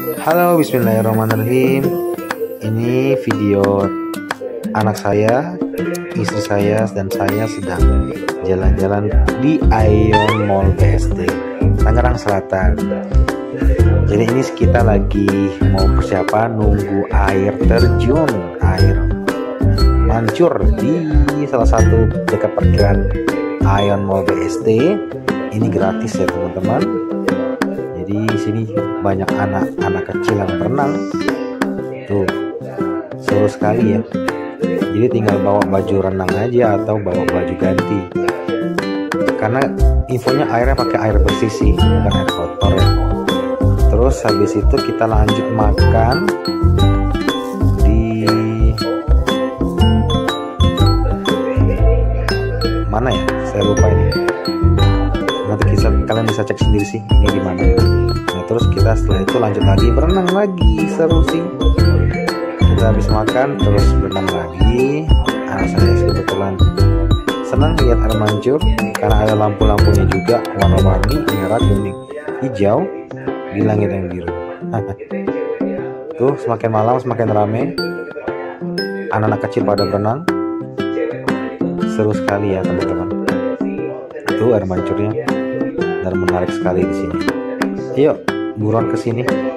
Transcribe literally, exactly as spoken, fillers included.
Halo, bismillahirrahmanirrahim. Ini video anak saya, istri saya, dan saya sedang jalan-jalan di Ion Mall B S D, Tangerang Selatan. Jadi ini kita lagi mau persiapan nunggu air terjun, air mancur di salah satu dekat parkiran Ion Mall B S D. Ini gratis ya teman-teman. Jadi di sini banyak anak-anak kecil yang berenang. Tuh, seru sekali ya. Jadi tinggal bawa baju renang aja atau bawa baju ganti. Karena infonya airnya pakai air bersih sih, bukan air kotor ya. Terus habis itu kita lanjut makan di mana ya? Saya lupa ini. Nanti bisa, kalian bisa cek sendiri sih ini di mana. Nah, terus kita setelah itu lanjut lagi berenang lagi, seru sih. Kita habis makan terus berenang lagi. Anak saya kebetulan senang lihat air mancur karena ada lampu-lampunya juga warna-warni, merah, kuning, hijau di langit yang biru. Tuh semakin malam semakin rame, anak-anak kecil pada berenang, seru sekali ya teman-teman. Tuh air mancurnya dan menarik sekali di sini. Yuk buruan ke sini.